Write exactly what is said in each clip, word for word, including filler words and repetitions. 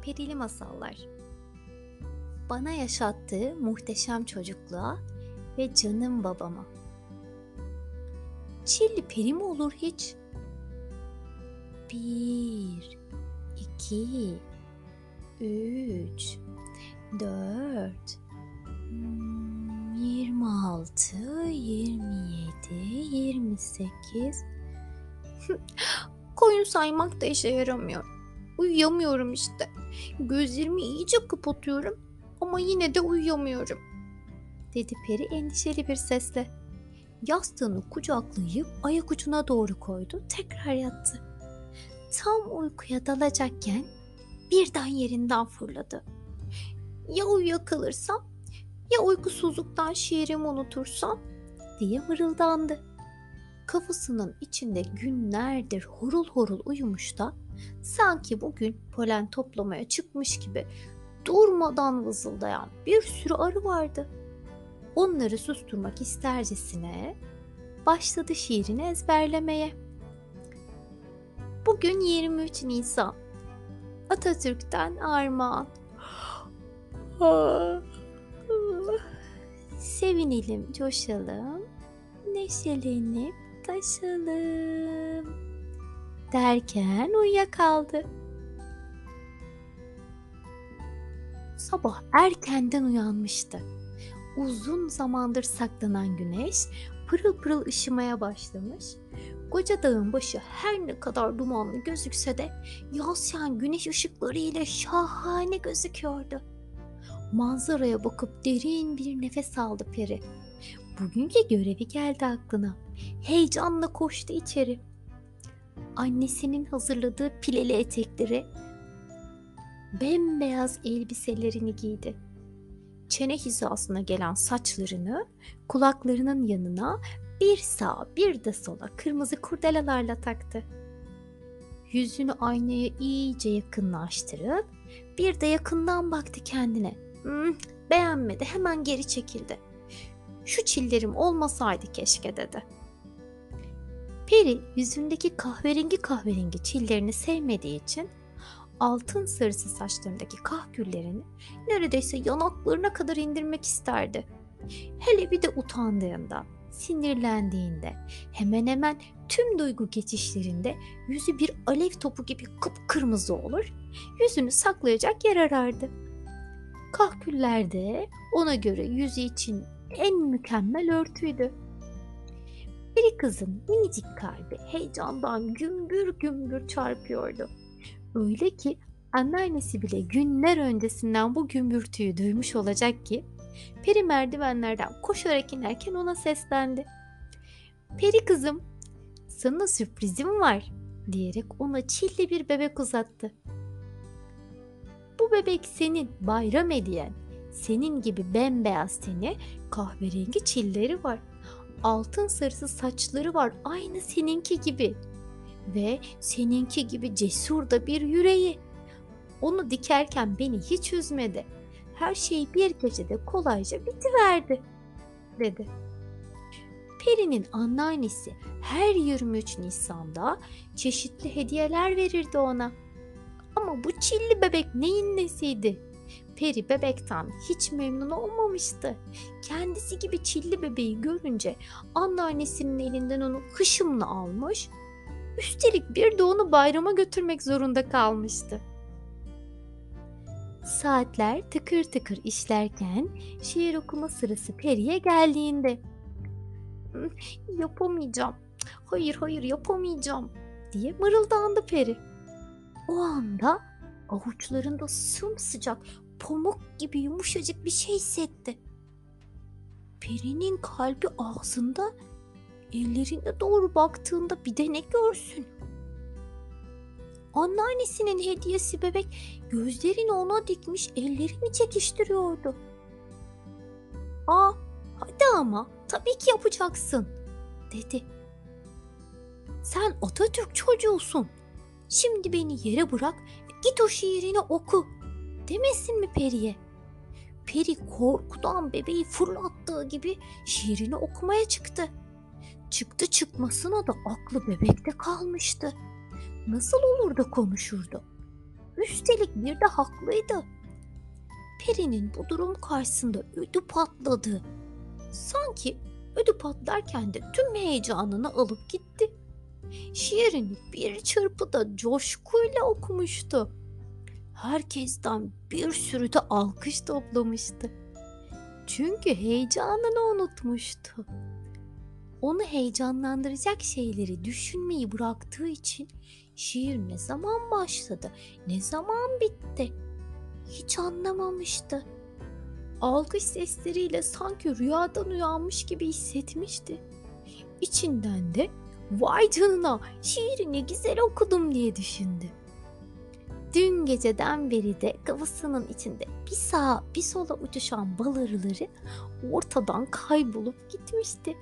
Perili Masallar. Bana yaşattığı muhteşem çocukluğa ve canım babama. Çilli peri mi olur hiç? Bir, iki, üç, dört, yirmi altı, yirmi yedi, yirmi sekiz. Koyun saymak da işe yaramıyor. Uyuyamıyorum işte. Gözlerimi iyice kapatıyorum ama yine de uyuyamıyorum, dedi peri endişeli bir sesle. Yastığını kucaklayıp ayak ucuna doğru koydu, tekrar yattı. Tam uykuya dalacakken birden yerinden fırladı. Ya uyuyakalırsam, ya uykusuzluktan şiirimi unutursam diye mırıldandı. Kafasının içinde günlerdir horul horul uyumuş da sanki bugün polen toplamaya çıkmış gibi durmadan vızıldayan bir sürü arı vardı. Onları susturmak istercesine başladı şiirini ezberlemeye. Bugün yirmi üç Nisan. Atatürk'ten armağan. Sevinelim, coşalım, neşelenip taşalım derken uyuyakaldı. Sabah erkenden uyanmıştı. Uzun zamandır saklanan güneş pırıl pırıl ışımaya başlamış. Koca dağın başı her ne kadar dumanlı gözükse de yansıyan güneş ışıkları ile şahane gözüküyordu. Manzaraya bakıp derin bir nefes aldı peri. Bugünkü görevi geldi aklına. Heyecanla koştu içeri. Annesinin hazırladığı pileli etekleri, bembeyaz elbiselerini giydi. Çene hizasına gelen saçlarını kulaklarının yanına bir sağa bir de sola kırmızı kurdelalarla taktı. Yüzünü aynaya iyice yakınlaştırıp bir de yakından baktı kendine. Hmm, beğenmedi, hemen geri çekildi. Şu çillerim olmasaydı keşke, dedi. Peri yüzündeki kahverengi kahverengi çillerini sevmediği için altın sarısı saçlarındaki kahküllerini neredeyse yanaklarına kadar indirmek isterdi. Hele bir de utandığında, sinirlendiğinde, hemen hemen tüm duygu geçişlerinde yüzü bir alev topu gibi kıpkırmızı olur, yüzünü saklayacak yer arardı. Kahküller de ona göre yüzü için en mükemmel örtüydü. Peri kızın minicik kalbi heyecandan gümbür gümbür çarpıyordu. Öyle ki anneannesi bile günler öncesinden bu gümbürtüyü duymuş olacak ki peri merdivenlerden koşarak inerken ona seslendi. "Peri kızım, sana sürprizim var," diyerek ona çilli bir bebek uzattı. Bu bebek senin, bayram hediyen. Senin gibi bembeyaz teni, kahverengi çilleri var. Altın sarısı saçları var, aynı seninki gibi. Ve seninki gibi cesur da bir yüreği. Onu dikerken beni hiç üzmedi. Her şey bir gecede kolayca bitiverdi, dedi. Peri'nin anneannesi her yirmi üç Nisan'da çeşitli hediyeler verirdi ona. Ama bu çilli bebek neyin nesiydi? Peri bebekten hiç memnun olmamıştı. Kendisi gibi çilli bebeği görünce anneannesinin elinden onu hışımla almış, üstelik bir de onu bayrama götürmek zorunda kalmıştı. Saatler tıkır tıkır işlerken şiir okuma sırası Peri'ye geldiğinde "Yapamayacağım, hayır hayır yapamayacağım," diye mırıldandı Peri. O anda avuçlarında sımsıcak, pamuk gibi yumuşacık bir şey hissetti. Peri'nin kalbi ağzında, ellerine doğru baktığında bir de ne görsün? Anneannesinin hediyesi bebek gözlerini ona dikmiş, ellerini çekiştiriyordu. "Aa, hadi ama tabii ki yapacaksın," dedi. "Sen Atatürk çocuğusun. Şimdi beni yere bırak ve git o şiirini oku," demesin mi Peri'ye? Peri korkudan bebeği fırlattığı gibi şiirini okumaya çıktı. Çıktı çıkmasına da aklı bebekte kalmıştı. Nasıl olur da konuşurdu? Üstelik bir de haklıydı. Peri'nin bu durum karşısında ödü patladı. Sanki ödü patlarken de tüm heyecanını alıp gitti. Şiirini bir çırpıda coşkuyla okumuştu. Herkesten bir sürü de alkış toplamıştı. Çünkü heyecanını unutmuştu. Onu heyecanlandıracak şeyleri düşünmeyi bıraktığı için şiir ne zaman başladı, ne zaman bitti hiç anlamamıştı. Alkış sesleriyle sanki rüyadan uyanmış gibi hissetmişti. İçinden de vay canına şiirini güzel okudum diye düşündü. Dün geceden beri de kafasının içinde bir sağa bir sola uçuşan bal arıları ortadan kaybolup gitmişti.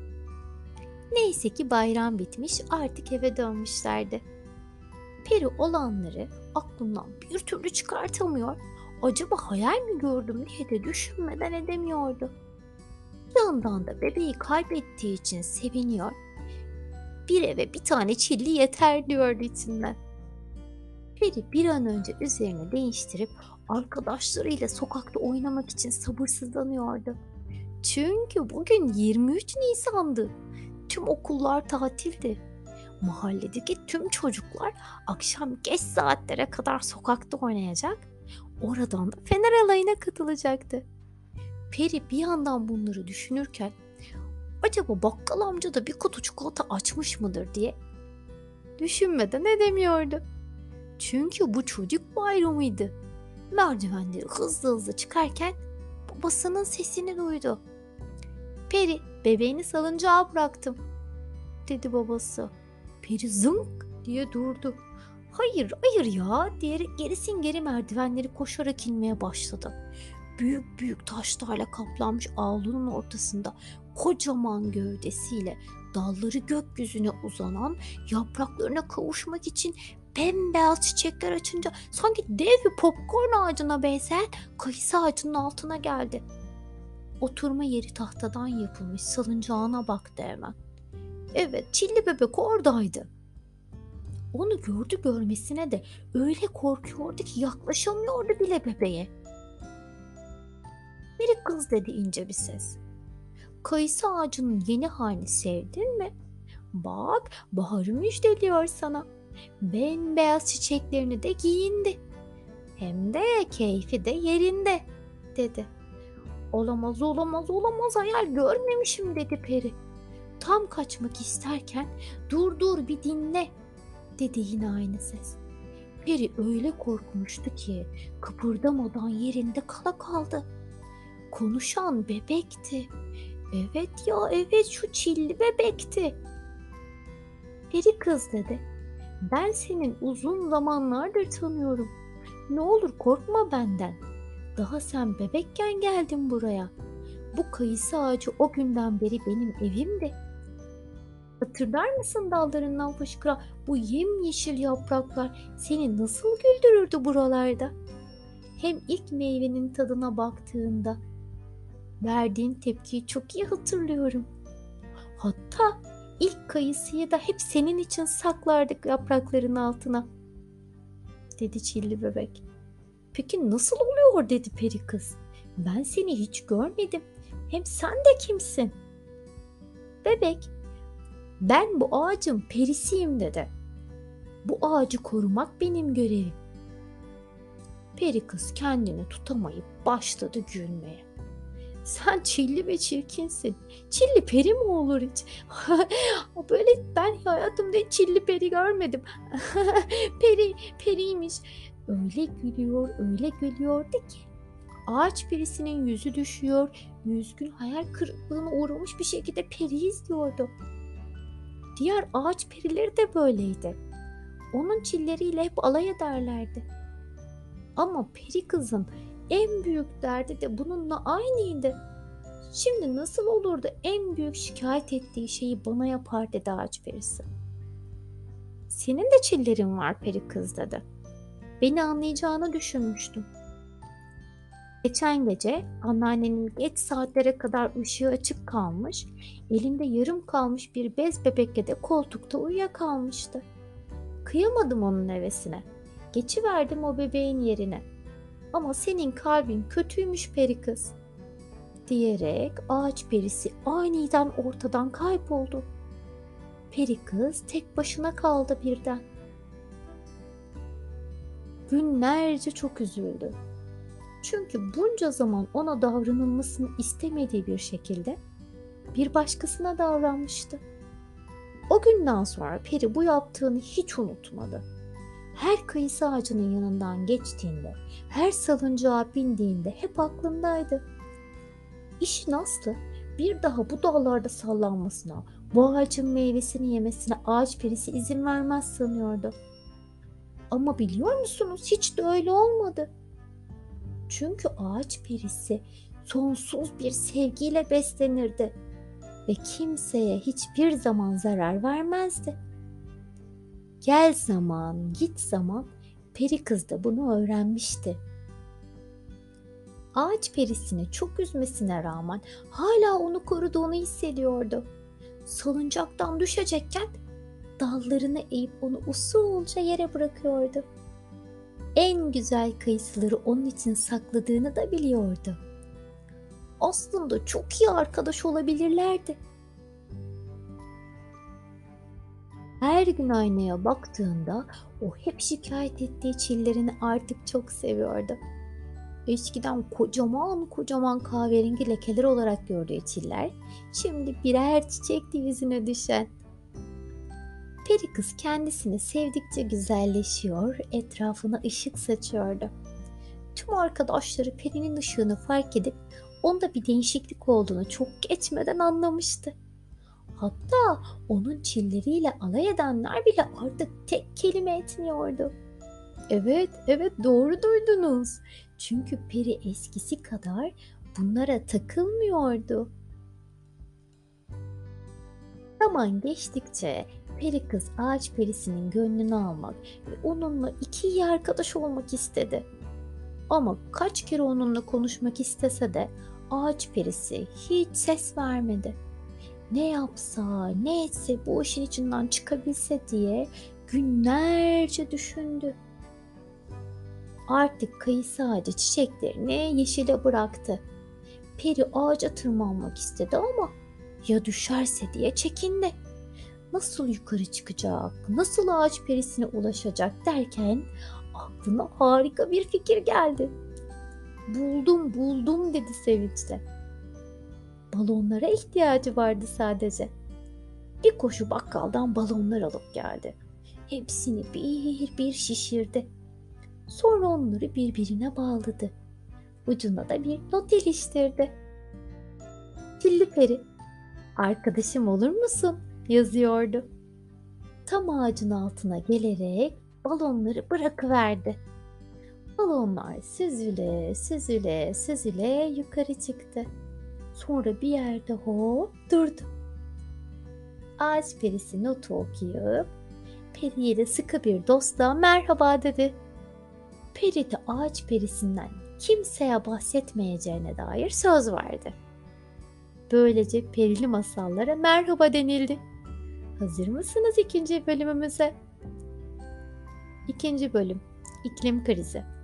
Neyse ki bayram bitmiş, artık eve dönmüşlerdi. Peri olanları aklından bir türlü çıkartamıyor. Acaba hayal mi gördüm diye de düşünmeden edemiyordu. Bir yandan da bebeği kaybettiği için seviniyor. Bir eve bir tane çilli yeter diyordu içinden. Peri bir an önce üzerini değiştirip arkadaşlarıyla sokakta oynamak için sabırsızlanıyordu. Çünkü bugün yirmi üç Nisan'dı. Tüm okullar tatildi. Mahalledeki tüm çocuklar akşam geç saatlere kadar sokakta oynayacak, oradan da Fener Alayı'na katılacaktı. Peri bir yandan bunları düşünürken acaba bakkal amca da bir kutu çikolata açmış mıdır diye düşünmeden edemiyordu. Çünkü bu çocuk bayramıydı. Merdivenleri hızlı hızlı çıkarken babasının sesini duydu. Peri, bebeğini salıncağa bıraktım, dedi babası. Peri zınk diye durdu. Hayır hayır ya diyerek gerisin geri merdivenleri koşarak inmeye başladı. Büyük büyük taşlarla kaplanmış avlunun ortasında kocaman gövdesiyle dalları gökyüzüne uzanan, yapraklarına kavuşmak için bembeyaz çiçekler açınca sanki dev bir popcorn ağacına benzeyen kayısı ağacının altına geldi. Oturma yeri tahtadan yapılmış salıncağına baktı hemen. Evet, çilli bebek oradaydı. Onu gördü görmesine de öyle korkuyordu ki yaklaşamıyordu bile bebeğe. Peri kız, dedi ince bir ses. Kayısı ağacının yeni halini sevdin mi? Bak, baharı müjdeliyor sana. Bembeyaz çiçeklerini de giyindi. Hem de keyfi de yerinde, dedi. Olamaz olamaz olamaz, hayal görmemişim, dedi peri. Tam kaçmak isterken dur dur bir dinle, dedi yine aynı ses. Peri öyle korkmuştu ki kıpırdamadan yerinde kala kaldı. Konuşan bebekti. Evet ya evet, şu çilli bebekti. Peri kız, dedi. Ben senin uzun zamanlardır tanıyorum. Ne olur korkma benden. Daha sen bebekken geldin buraya. Bu kayısı ağacı o günden beri benim evimdi. Hatırlar mısın dallarından fışkıran bu yemyeşil yapraklar seni nasıl güldürürdü buralarda? Hem ilk meyvenin tadına baktığında verdiğin tepkiyi çok iyi hatırlıyorum. Hatta ilk kayısıyı da hep senin için saklardık yaprakların altına, dedi çilli bebek. Peki nasıl oluyor, dedi peri kız. Ben seni hiç görmedim. Hem sen de kimsin? Bebek, ben bu ağacın perisiyim, dedi. Bu ağacı korumak benim görevim. Peri kız kendini tutamayıp başladı gülmeye. Sen çilli ve çirkinsin. Çilli peri mi olur hiç? Böyle ben hayatımda hiç çilli peri görmedim. Peri, periymiş. Öyle gülüyor, öyle gülüyordu ki ağaç perisinin yüzü düşüyor, üzgün, hayal kırıklığına uğramış bir şekilde periyi izliyordu. Diğer ağaç perileri de böyleydi. Onun çilleriyle hep alay ederlerdi. Ama peri kızın en büyük derdi de bununla aynıydı. Şimdi nasıl olurdu en büyük şikayet ettiği şeyi bana yapar, dedi ağaç perisi. Senin de çillerin var peri kız, dedi. Beni anlayacağını düşünmüştüm. Geçen gece anneannenin geç saatlere kadar ışığı açık kalmış, elinde yarım kalmış bir bez bebekle de koltukta uyuyakalmıştı. Kıyamadım onun hevesine. geçiverdim o bebeğin yerine. Ama senin kalbin kötüymüş peri kız, diyerek ağaç perisi aniden ortadan kayboldu. Peri kız tek başına kaldı birden. Günlerce çok üzüldü. Çünkü bunca zaman ona davranılmasını istemediği bir şekilde bir başkasına davranmıştı. O günden sonra peri bu yaptığını hiç unutmadı. Her kayısı ağacının yanından geçtiğinde, her salıncağa bindiğinde hep aklındaydı. İşin aslı bir daha bu dağlarda sallanmasına, bu ağacın meyvesini yemesine ağaç perisi izin vermez sanıyordu. Ama biliyor musunuz, hiç de öyle olmadı. Çünkü ağaç perisi sonsuz bir sevgiyle beslenirdi ve kimseye hiçbir zaman zarar vermezdi. Gel zaman, git zaman, peri kız da bunu öğrenmişti. Ağaç perisini çok üzmesine rağmen hala onu koruduğunu hissediyordu. Salıncaktan düşecekken dallarını eğip onu usulca yere bırakıyordu. En güzel kayısıları onun için sakladığını da biliyordu. Aslında çok iyi arkadaş olabilirlerdi. Her gün aynaya baktığında o hep şikayet ettiği çillerini artık çok seviyordu. Eskiden kocaman kocaman kahverengi lekeler olarak gördüğü çiller, şimdi birer çiçekti yüzüne düşen. Peri kız kendisini sevdikçe güzelleşiyor, etrafına ışık saçıyordu. Tüm arkadaşları perinin ışığını fark edip onda bir değişiklik olduğunu çok geçmeden anlamıştı. Hatta onun çilleriyle alay edenler bile artık tek kelime etmiyordu. Evet, evet doğru duydunuz. Çünkü peri eskisi kadar bunlara takılmıyordu. Zaman geçtikçe peri kız ağaç perisinin gönlünü almak ve onunla iki iyi arkadaş olmak istedi. Ama kaç kere onunla konuşmak istese de ağaç perisi hiç ses vermedi. Ne yapsa, ne etse bu işin içinden çıkabilse diye günlerce düşündü. Artık kayısı ağacı çiçeklerini yeşile bıraktı. Peri ağaca tırmanmak istedi ama ya düşerse diye çekindi. Nasıl yukarı çıkacak, nasıl ağaç perisine ulaşacak derken aklına harika bir fikir geldi. Buldum, buldum dedi sevinçle. Balonlara ihtiyacı vardı sadece. Bir koşu bakkaldan balonlar alıp geldi. Hepsini bir bir şişirdi. Sonra onları birbirine bağladı. Ucuna da bir not iliştirdi. Çilli peri, arkadaşım olur musun? Yazıyordu. Tam ağacın altına gelerek balonları bırakıverdi. Balonlar süzüle süzüle süzüle yukarı çıktı. Sonra bir yerde hop durdu. Ağaç perisi notu okuyup periye de sıkı bir dostluğa merhaba dedi. Peri de ağaç perisinden kimseye bahsetmeyeceğine dair söz verdi. Böylece perili masallara merhaba denildi. Hazır mısınız ikinci bölümümüze? İkinci bölüm, iklim krizi.